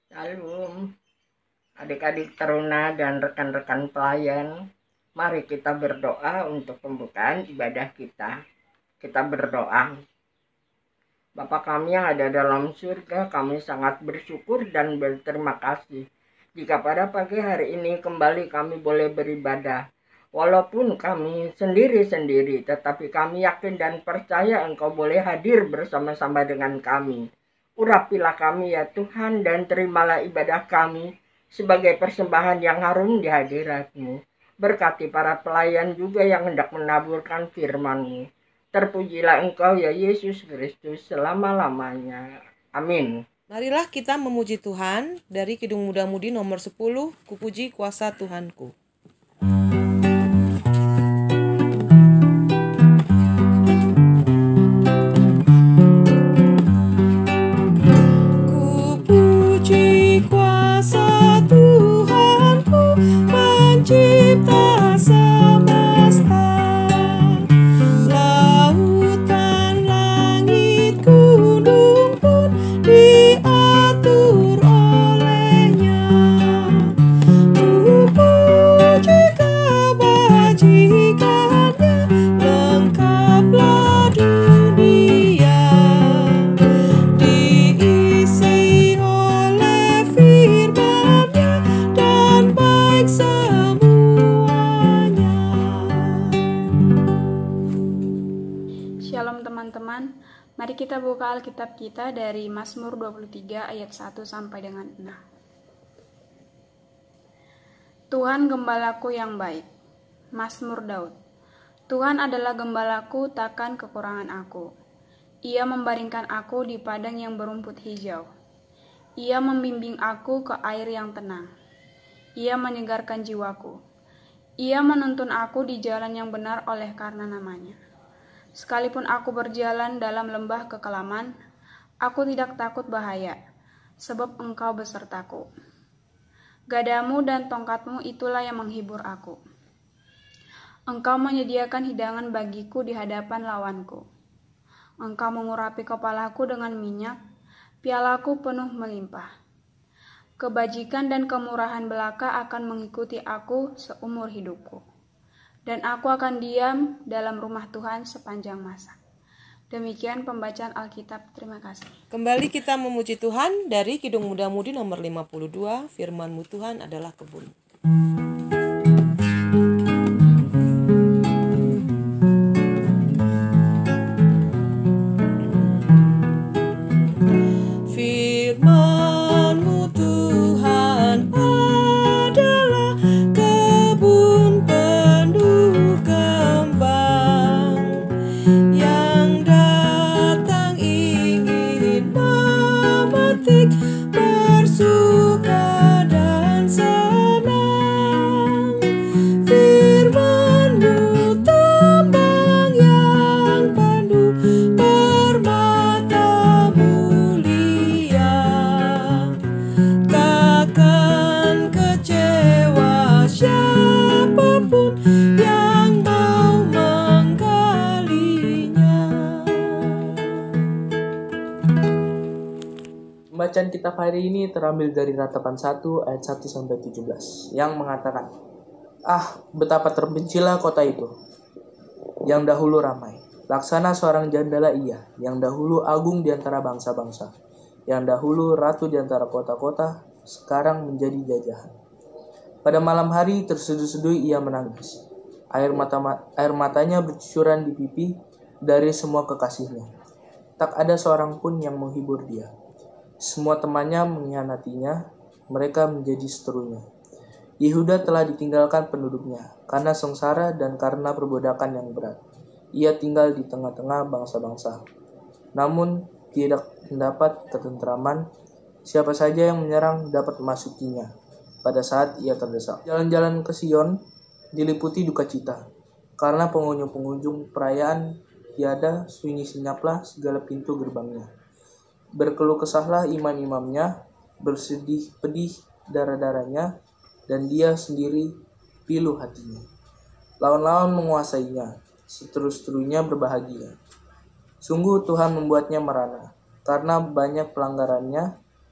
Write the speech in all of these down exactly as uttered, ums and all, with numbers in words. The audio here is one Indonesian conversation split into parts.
Shalom, adik-adik teruna dan rekan-rekan pelayan. Mari kita berdoa untuk pembukaan ibadah kita. Kita berdoa. Bapa kami yang ada dalam surga, kami sangat bersyukur dan berterima kasih jika pada pagi hari ini kembali kami boleh beribadah. Walaupun kami sendiri-sendiri, tetapi kami yakin dan percaya Engkau boleh hadir bersama-sama dengan kami. Urapilah kami ya Tuhan, dan terimalah ibadah kami sebagai persembahan yang harum di hadirat-Mu. Berkati para pelayan juga yang hendak menaburkan firman-Mu. Terpujilah Engkau ya Yesus Kristus selama-lamanya. Amin. Marilah kita memuji Tuhan dari Kidung Muda-Mudi nomor sepuluh, Kupuji Kuasa Tuhanku. Kupuji kuasa Tuhanku, pencipta semesta. Lautan, langit, gunung pun diatur olehnya. Kupuji kebajikannya, lengkaplah dunia. Diisi oleh firman-Nya dan baik semuanya. Shalom teman-teman, mari kita buka Alkitab kita dari Mazmur dua puluh tiga ayat satu sampai dengan enam. Tuhan gembalaku yang baik. Mazmur Daud. Tuhan adalah gembalaku, takkan kekurangan aku. Ia membaringkan aku di padang yang berumput hijau. Ia membimbing aku ke air yang tenang. Ia menyegarkan jiwaku. Ia menuntun aku di jalan yang benar oleh karena namanya. Sekalipun aku berjalan dalam lembah kekelaman, aku tidak takut bahaya, sebab Engkau besertaku. Gadamu dan tongkatmu itulah yang menghibur aku. Engkau menyediakan hidangan bagiku di hadapan lawanku. Engkau mengurapi kepalaku dengan minyak, pialaku penuh melimpah. Kebajikan dan kemurahan belaka akan mengikuti aku seumur hidupku. Dan aku akan diam dalam rumah Tuhan sepanjang masa. Demikian pembacaan Alkitab. Terima kasih. Kembali kita memuji Tuhan dari Kidung Muda-Mudi nomor lima puluh dua, firman-Mu Tuhan adalah kebun. Firman-Mu Tuhan adalah kebun penuh kembang, yang datang ingin memetik, bersuka dan senang. Firman-Mu tembang yang penuh permata mulia, takkan kecewa siapapun yang mau menggalinya. Pembacaan kitab hari ini terambil dari Ratapan satu ayat satu sampai tujuh belas yang mengatakan, "Ah, betapa terbencilah kota itu, yang dahulu ramai. Laksana seorang jandala ia, yang dahulu agung di antara bangsa-bangsa, yang dahulu ratu di antara kota-kota, sekarang menjadi jajahan. Pada malam hari terseduh-seduh ia menangis. Air mata air matanya bercucuran di pipi dari semua kekasihnya. Tak ada seorang pun yang menghibur dia. Semua temannya mengkhianatinya, mereka menjadi seterunya. Yehuda telah ditinggalkan penduduknya, karena sengsara dan karena perbudakan yang berat. Ia tinggal di tengah-tengah bangsa-bangsa, namun tidak mendapat ketentraman. Siapa saja yang menyerang dapat memasukinya pada saat ia terdesak. Jalan-jalan ke Sion diliputi duka cita, karena pengunjung-pengunjung perayaan tiada, sunyi senyaplah segala pintu gerbangnya. Berkeluh kesahlah imam-imamnya, bersedih pedih darah-darahnya, dan dia sendiri pilu hatinya. Lawan-lawan menguasainya, seteru-seterunya berbahagia. Sungguh Tuhan membuatnya merana, karena banyak pelanggarannya,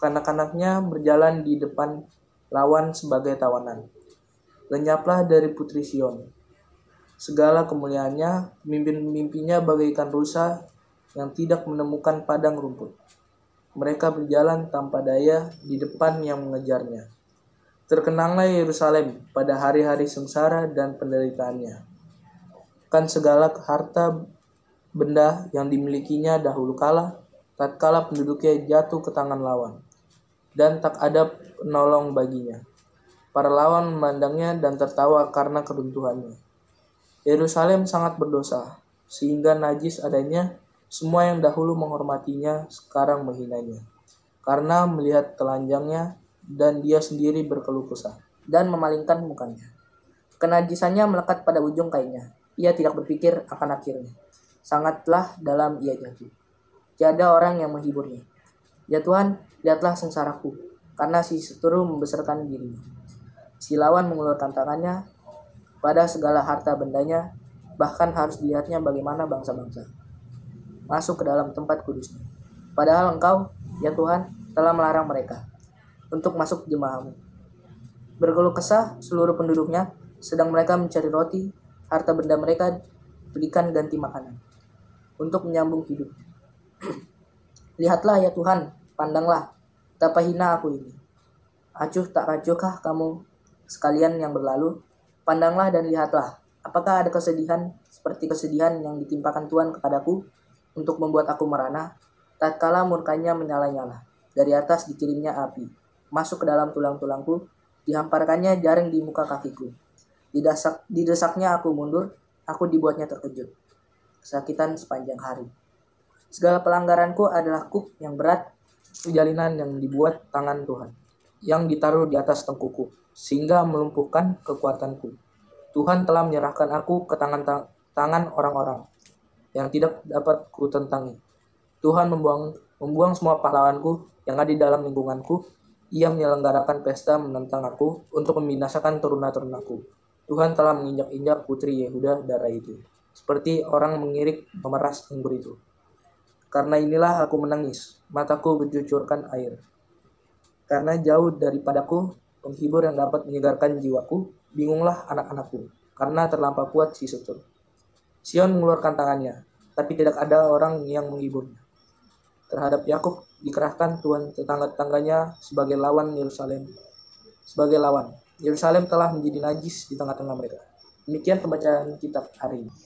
kanak-kanaknya berjalan di depan lawan sebagai tawanan. Lenyaplah dari Putri Sion segala kemuliaannya, pemimpin-pemimpinnya bagaikan rusa yang tidak menemukan padang rumput. Mereka berjalan tanpa daya di depan yang mengejarnya. Terkenanglah Yerusalem pada hari-hari sengsara dan penderitaannya. Kan segala harta benda yang dimilikinya dahulu kala, tatkala penduduknya jatuh ke tangan lawan, dan tak ada penolong baginya. Para lawan memandangnya dan tertawa karena keruntuhannya. Yerusalem sangat berdosa, sehingga najis adanya. Semua yang dahulu menghormatinya sekarang menghinanya, karena melihat telanjangnya dan dia sendiri berkeluh kesah dan memalingkan mukanya. Kenajisannya melekat pada ujung kainnya. Ia tidak berpikir akan akhirnya. Sangatlah dalam ia jatuh. Tiada orang yang menghiburnya. Ya Tuhan, lihatlah sengsaraku, karena si seteru membesarkan dirinya. Si lawan mengulurkan tangannya pada segala harta bendanya, bahkan harus dilihatnya bagaimana bangsa-bangsa masuk ke dalam tempat kudusnya. Padahal engkau, ya Tuhan, telah melarang mereka untuk masuk jemaahmu. Berkeluh kesah seluruh penduduknya, sedang mereka mencari roti, harta benda mereka berikan ganti makanan, untuk menyambung hidup. Lihatlah ya Tuhan, pandanglah, betapa hina aku ini. Acuh tak acuhkah kamu sekalian yang berlalu? Pandanglah dan lihatlah, apakah ada kesedihan seperti kesedihan yang ditimpakan Tuhan kepadaku untuk membuat aku merana? Tatkala murkanya menyala-nyala, dari atas dikirimnya api, masuk ke dalam tulang-tulangku, dihamparkannya jaring di muka kakiku. Didesak, didesaknya aku mundur, aku dibuatnya terkejut. Kesakitan sepanjang hari. Segala pelanggaranku adalah kuk yang berat, jalinan yang dibuat tangan Tuhan, yang ditaruh di atas tengkuku, sehingga melumpuhkan kekuatanku. Tuhan telah menyerahkan aku ke tangan tangan orang-orang yang tidak dapat kutentangi. Tuhan membuang membuang semua pahlawanku yang ada di dalam lingkunganku. Ia menyelenggarakan pesta menentang aku untuk membinasakan teruna-terunaku. Tuhan telah menginjak-injak putri Yehuda darah itu, seperti orang mengirik memeras anggur itu. Karena inilah aku menangis, mataku bercucurkan air. Karena jauh daripadaku penghibur yang dapat menyegarkan jiwaku, bingunglah anak-anakku, karena terlampau kuat si setur. Sion mengeluarkan tangannya, tapi tidak ada orang yang menghiburnya. Terhadap Yakub dikerahkan Tuhan tetangga-tetangganya sebagai lawan Yerusalem. Sebagai lawan, Yerusalem telah menjadi najis di tengah-tengah mereka. Demikian pembacaan kitab hari ini.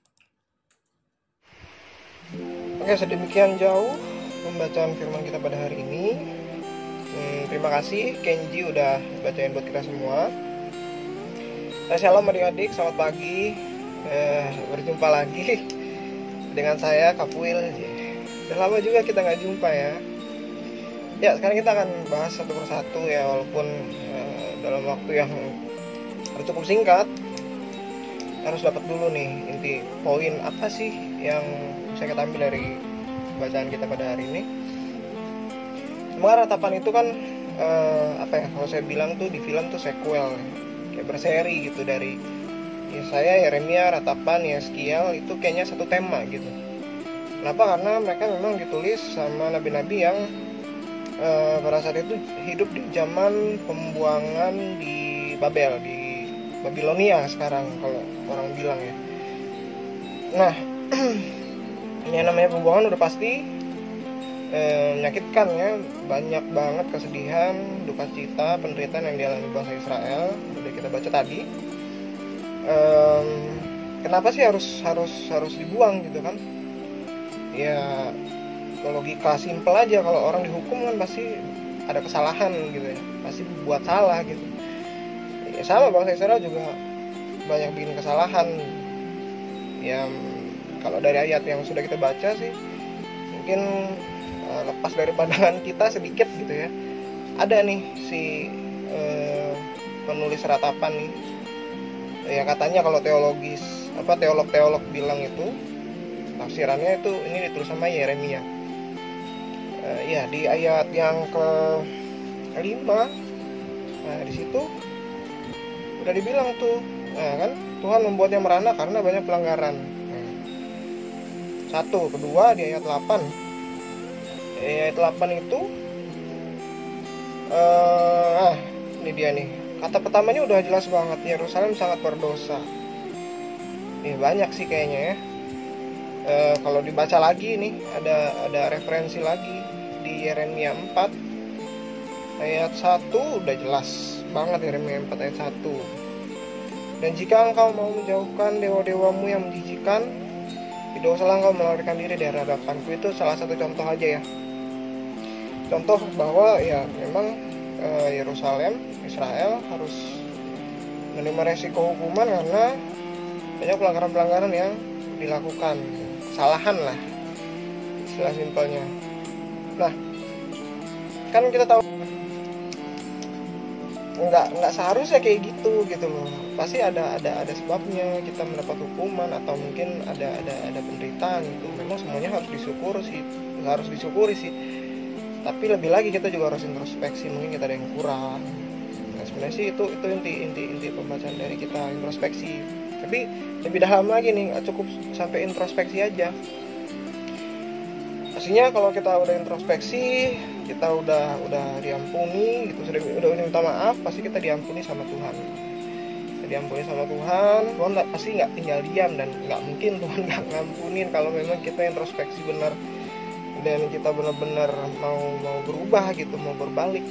Oke, sedemikian jauh pembacaan firman kita pada hari ini. Hmm, terima kasih Kenji udah bacain buat kita semua. Nah, shalom adik-adik, selamat pagi. Eh, berjumpa lagi dengan saya Kapuil. Udah lama juga kita nggak jumpa ya. Ya, sekarang kita akan bahas satu persatu ya, walaupun eh, dalam waktu yang cukup singkat. Harus dapat dulu nih inti poin apa sih yang bisa kita ambil dari bacaan kita pada hari ini. Semoga ratapan itu kan eh, apa ya, kalau saya bilang tuh di film tuh sequel, kayak berseri gitu, dari ya saya, Yeremia, Ratapan, Yeskiel, itu kayaknya satu tema gitu. Kenapa? Karena mereka memang ditulis sama nabi-nabi yang eh, pada saat itu hidup di zaman pembuangan di Babel, di Babilonia sekarang kalau orang bilang ya. Nah, yang namanya pembuangan udah pasti eh, menyakitkan ya, banyak banget kesedihan, duka cita, penderitaan yang dialami bangsa Israel. Udah kita baca tadi. Eh, kenapa sih harus harus harus dibuang gitu kan? Ya, logika simpel aja, kalau orang dihukum kan pasti ada kesalahan gitu ya, pasti buat salah gitu. Ya, sama bangsa Israel juga banyak bikin kesalahan. Ya, kalau dari ayat yang sudah kita baca sih mungkin uh, lepas dari pandangan kita sedikit gitu ya, ada nih si uh, penulis Ratapan nih, ya katanya kalau teologis apa teolog-teolog bilang itu tafsirannya itu ini ditulis sama Yeremia. Uh, ya di ayat yang ke lima, nah di situ udah dibilang tuh, nah kan Tuhan membuatnya merana karena banyak pelanggaran. Satu, kedua di ayat delapan. Di ayat delapan itu uh, ah ini dia nih, kata pertamanya udah jelas banget, Yerusalem sangat berdosa. Nih banyak sih kayaknya ya. Uh, kalau dibaca lagi nih, ada ada referensi lagi di Yeremia empat ayat satu, udah jelas banget Yeremia empat ayat satu. Dan jika engkau mau menjauhkan dewa-dewamu yang menjijikan, tidak usahlah engkau melarikan diri dari hadapanku. Itu salah satu contoh aja ya. Contoh bahwa ya memang uh, Yerusalem, Israel harus menerima resiko hukuman karena banyak pelanggaran-pelanggaran yang dilakukan, kesalahan lah istilah simpelnya. Nah, kan kita tahu nggak nggak seharusnya kayak gitu gitu loh. Pasti ada ada ada sebabnya kita mendapat hukuman atau mungkin ada ada ada penderitaan gitu. Memang semuanya harus disyukuri sih, harus disyukuri sih. Tapi lebih lagi kita juga harus introspeksi, mungkin kita ada yang kurang. Nah, sebenarnya sih itu itu inti inti inti pembacaan dari kita, introspeksi. Tapi lebih dalam lagi nih, nggak cukup sampai introspeksi aja. Pastinya kalau kita udah introspeksi, kita udah udah diampuni gitu, sudah udah minta maaf, pasti kita diampuni sama Tuhan. Kita diampuni sama Tuhan. Tuhan nggak, pasti nggak tinggal diam, dan nggak mungkin Tuhan nggak ngampunin kalau memang kita introspeksi benar dan kita benar-benar mau mau berubah gitu, mau berbalik.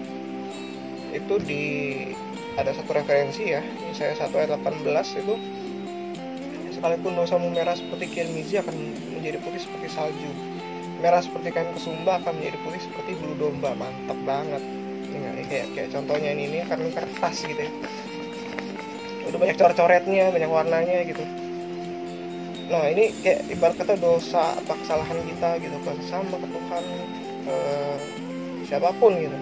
Itu di ada satu referensi ya, Yesaya satu ayat delapan belas itu, sekalipun dosamu merah seperti kirmizi akan menjadi putih seperti salju, merah seperti kain kesumba akan menjadi putih seperti bulu domba. Mantap banget. Ini kayak kayak contohnya ini ini karena kertas gitu ya. Udah banyak coret-coretnya, banyak warnanya gitu. Nah ini kayak ibarat kata dosa atau kesalahan kita gitu ke sesama, ke Tuhan, eh, siapapun gitu.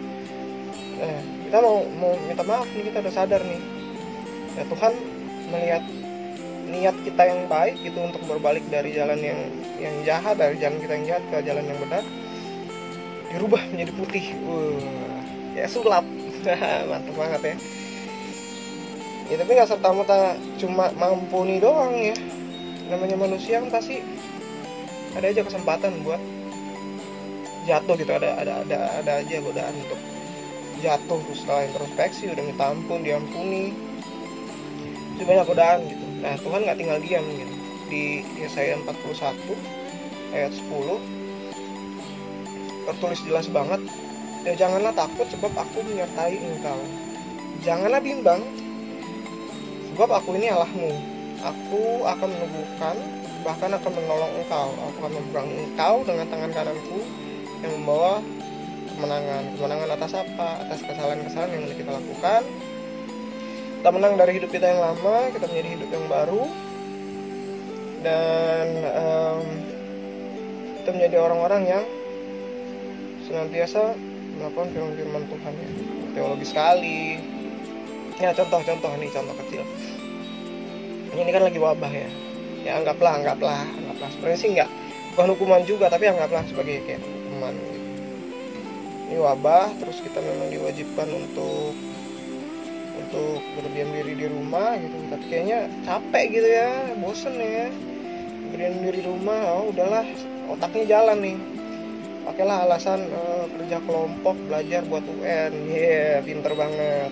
Nah kita mau mau minta maaf nih, kita udah sadar nih. Ya Tuhan melihat niat kita yang baik gitu untuk berbalik dari jalan yang yang jahat, dari jalan kita yang jahat ke jalan yang benar, dirubah menjadi putih. Uh, ya sulap. Mantap banget ya. Ya tapi nggak serta-merta cuma mampuni doang ya. Namanya manusia kan pasti ada aja kesempatan buat jatuh gitu, ada ada ada ada aja godaan untuk jatuh. Terus setelah introspeksi udah minta ampun, diampuni, itu banyak godaan gitu. Nah Tuhan nggak tinggal diam gitu. Di Yesaya empat puluh satu ayat sepuluh tertulis jelas banget, ya janganlah takut sebab aku menyertai engkau, janganlah bimbang sebab aku ini Allahmu, aku akan meneguhkan, bahkan akan menolong engkau, aku akan memegang engkau dengan tangan kananku yang membawa kemenangan. Kemenangan atas apa? Atas kesalahan-kesalahan yang kita lakukan. Kita menang dari hidup kita yang lama, kita menjadi hidup yang baru, dan um, kita menjadi orang-orang yang senantiasa melakukan firman-firman Tuhan ya. Teologi sekali. Ya contoh-contoh nih, contoh kecil. Ini kan lagi wabah ya. Ya anggaplah, anggaplah, anggaplah. Sebenarnya sih enggak, bukan hukuman juga, tapi anggaplah sebagai kayak hukuman gitu. Ini wabah, terus kita memang diwajibkan untuk untuk berdiam diri di rumah gitu. Tapi kayaknya capek gitu ya, bosen ya. Berdiam diri di rumah, oh udahlah, otaknya jalan nih. Pakailah alasan uh, kerja kelompok, belajar buat U N. Iya, yeah, pinter banget.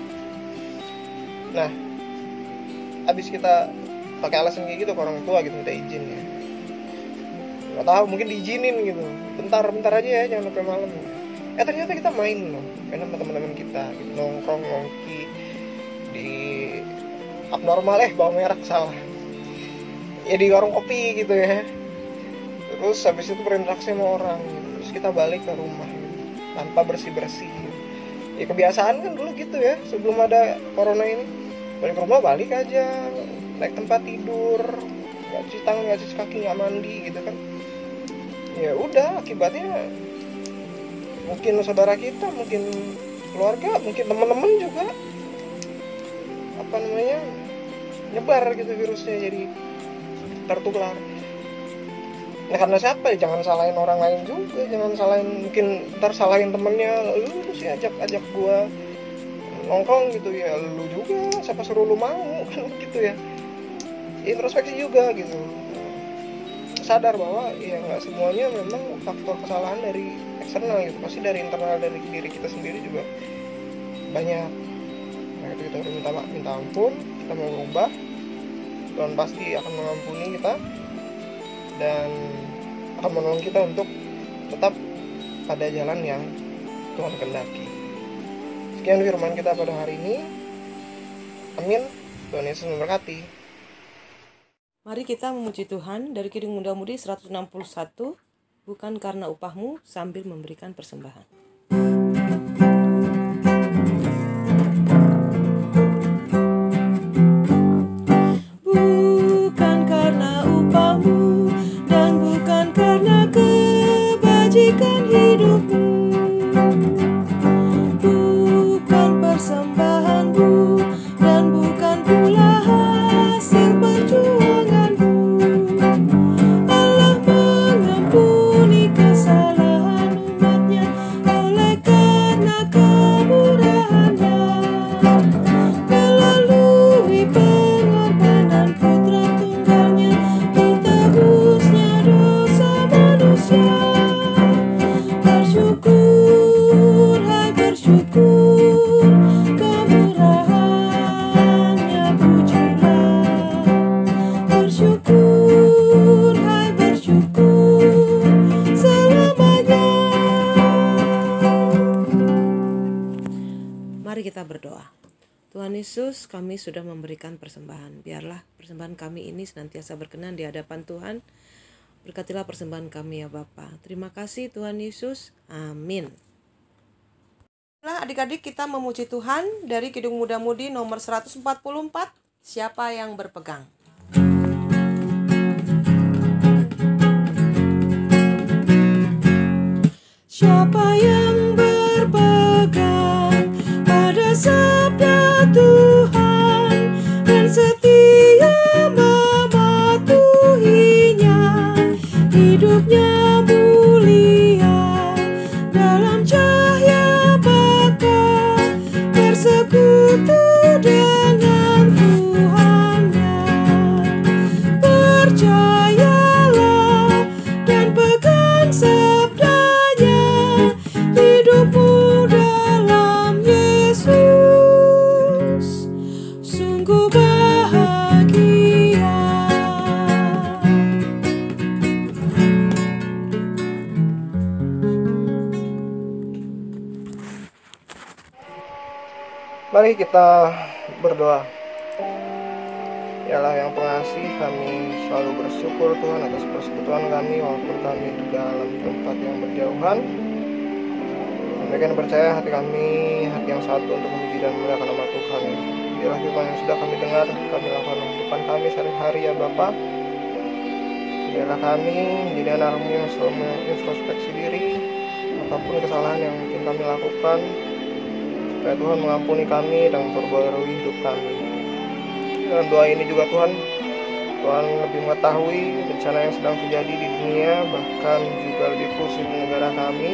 Nah, abis kita pakai alasan kayak gitu ke orang tua gitu, minta izin ya. Nggak tahu, mungkin diizinin gitu. Bentar-bentar aja ya, jangan sampai malam. Eh ternyata kita main loh, main sama teman-teman kita, gitu, nongkrong nongki di abnormal, eh bawa merek salah. Ya di warung kopi gitu ya. Terus habis itu berinteraksi sama orang, gitu. Terus kita balik ke rumah gitu, tanpa bersih-bersih. Gitu. Ya kebiasaan kan dulu gitu ya, sebelum ada corona ini. Balik ke rumah, balik aja, naik tempat tidur, nggak cuci tangan, nggak cuci kaki, nggak mandi gitu kan. Ya udah, akibatnya mungkin saudara kita, mungkin keluarga, mungkin teman-teman juga apa namanya nyebar gitu virusnya, jadi tertular. Nah karena siapa ya, jangan salahin orang lain juga, jangan salahin, mungkin ntar salahin temennya, lu sih ajak-ajak gua nongkrong gitu ya, lu juga siapa suruh lu mau kan gitu ya. Introspeksi juga gitu, sadar bahwa ya nggak semuanya memang faktor kesalahan dari eksternal gitu, pasti dari internal, dari diri kita sendiri juga banyak. Nah itu kita harus minta minta ampun, kita mau berubah, Tuhan pasti akan mengampuni kita dan akan menolong kita untuk tetap pada jalan yang Tuhan kehendaki. Sekian firman kita pada hari ini. Amin. Tuhan Yesus memberkati. Mari kita memuji Tuhan dari Kidung Muda-Mudi seratus enam puluh satu, bukan karena upahmu, sambil memberikan persembahan. Bukan karena upahmu dan bukan karena kebajikan hidupmu, bukan persembahanmu dan bukan pula hasil perjuanganmu. Allah mengampuni kesalahan umatnya oleh karena kemurahannya, melalui pengorbanan putra tunggalnya, ditebusnya dosa manusia. Bersyukur, hai bersyukur, kemurahannya pujilah. Bersyukur, hai bersyukur, selamanya. Mari kita berdoa. Tuhan Yesus, kami sudah memberikan persembahan. Biarlah persembahan kami ini senantiasa berkenan di hadapan Tuhan. Berkatilah persembahan kami ya Bapa. Terima kasih Tuhan Yesus. Amin. Nah, adik-adik, kita memuji Tuhan dari Kidung Muda-Mudi nomor seratus empat puluh empat. Siapa yang berpegang? Siapa yang berpegang pada sabda Tuhan dan setia mematuhinya, hidupnya mulia dalam cahaya bakal bersekutu dengan Tuhannya. Percayalah dan pegang sabdanya, hidupmu dalam Yesus sungguh bahagia. Mari kita berdoa. Ya Allah yang pengasih, kami selalu bersyukur Tuhan atas persekutuan kami walaupun kami di dalam tempat yang berjauhan. Kami akan percaya hati kami, hati yang satu untuk memuji dan memuliakan nama Tuhan. Biarlah firman yang sudah kami dengar, kami lakukan dalam kehidupan kami sehari-hari ya Bapa. Biarlah kami menjadi anak-Mu yang selalu mengintrospeksi diri, apapun kesalahan yang mungkin kami lakukan, supaya Tuhan mengampuni kami dan memperbarui hidup kami. Dalam doa ini juga Tuhan, Tuhan lebih mengetahui bencana yang sedang terjadi di dunia, bahkan juga lebih khusus di negara kami.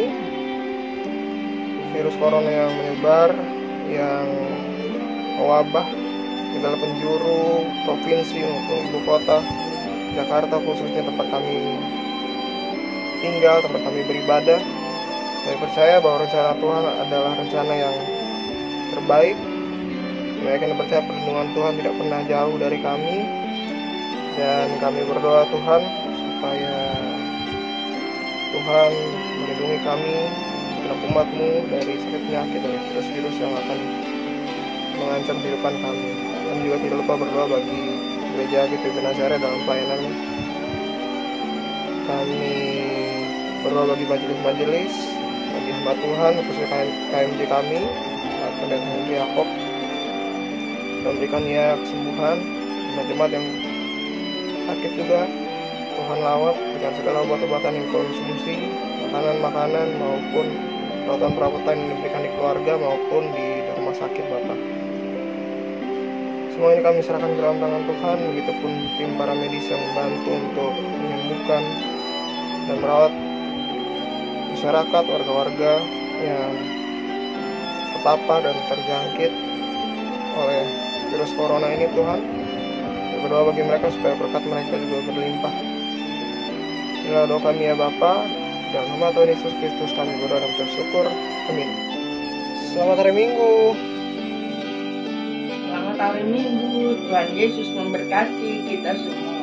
Virus corona yang menyebar, yang mewabah di dalam penjuru provinsi maupun ibu kota Jakarta, khususnya tempat kami tinggal, tempat kami beribadah. Saya percaya bahwa rencana Tuhan adalah rencana yang terbaik. Saya akan percaya perlindungan Tuhan tidak pernah jauh dari kami, dan kami berdoa Tuhan supaya Tuhan melindungi kami dan umat-Mu dari sakit penyakit, dari virus-virus yang akan mengancam kehidupan kami. Dan juga tidak lupa berdoa bagi gereja G P B Nazaret dalam pelayanan. Kami berdoa bagi majelis-majelis, bagi hamba Tuhan, khususnya K M J kami, Pendeta Henry Yakob, dan berikan ia kesembuhan. Jemaat yang sakit juga Tuhan lawat dengan segala obat-obatan yang konsumsi, makanan-makanan maupun perawatan-perawatan yang diberikan di keluarga maupun di rumah sakit Bapak. Semua ini kami serahkan ke dalam tangan Tuhan, begitupun tim para medis yang membantu untuk menyembuhkan dan merawat masyarakat, warga-warga yang terpapar dan terjangkit oleh virus corona ini Tuhan. Saya berdoa bagi mereka supaya berkat mereka juga berlimpah. Inilah doa kami ya Bapa, dalam nama Tuhan Yesus Kristus kami berdoa dan bersyukur. Amin. Selamat hari Minggu. Selamat hari Minggu. Tuhan Yesus memberkati kita semua.